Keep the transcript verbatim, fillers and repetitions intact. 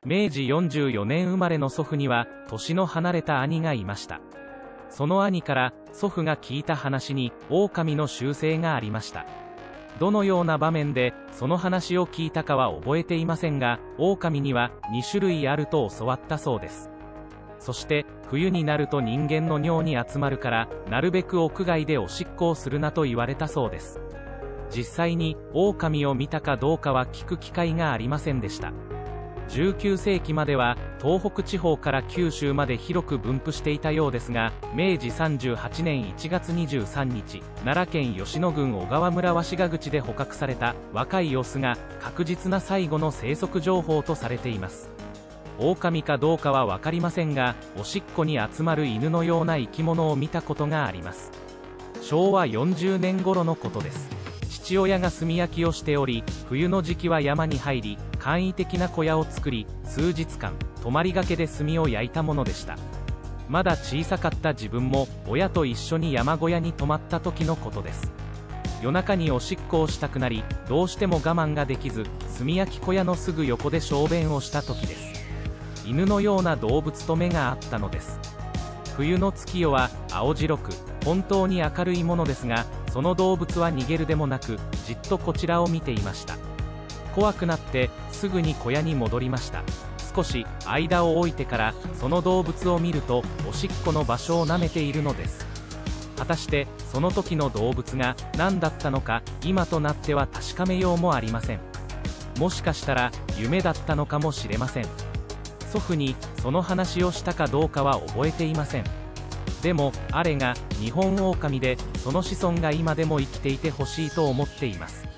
めいじよんじゅうよねん生まれの祖父には年の離れた兄がいました。その兄から祖父が聞いた話に狼の習性がありました。どのような場面でその話を聞いたかは覚えていませんが、狼にはにしゅるいあると教わったそうです。そして冬になると人間の尿に集まるからなるべく屋外でおしっこをするなと言われたそうです。実際に狼を見たかどうかは聞く機会がありませんでした。じゅうきゅうせいきまでは東北地方から九州まで広く分布していたようですが、めいじさんじゅうはちねんいちがつにじゅうさんにち、奈良県吉野郡小川村鷲ヶ口で捕獲された若いオスが確実な最後の生息情報とされています。狼かどうかは分かりませんが、おしっこに集まる犬のような生き物を見たことがあります。しょうわよんじゅうねん頃のことです。父親が炭焼きをしており、冬の時期は山に入り簡易的な小屋を作り、数日間泊まりがけで炭を焼いたものでした。まだ小さかった自分も親と一緒に山小屋に泊まった時のことです。夜中におしっこをしたくなり、どうしても我慢ができず炭焼き小屋のすぐ横で小便をした時です。犬のような動物と目があったのです。冬の月夜は青白く本当に明るいものですが、その動物は逃げるでもなくじっとこちらを見ていました。怖くなってすぐに小屋に戻りました。少し間を置いてからその動物を見ると、おしっこの場所を舐めているのです。果たしてその時の動物が何だったのか、今となっては確かめようもありません。もしかしたら夢だったのかもしれません。祖父にその話をしたかどうかは覚えていません。でもあれがニホンオオカミで、その子孫が今でも生きていてほしいと思っています。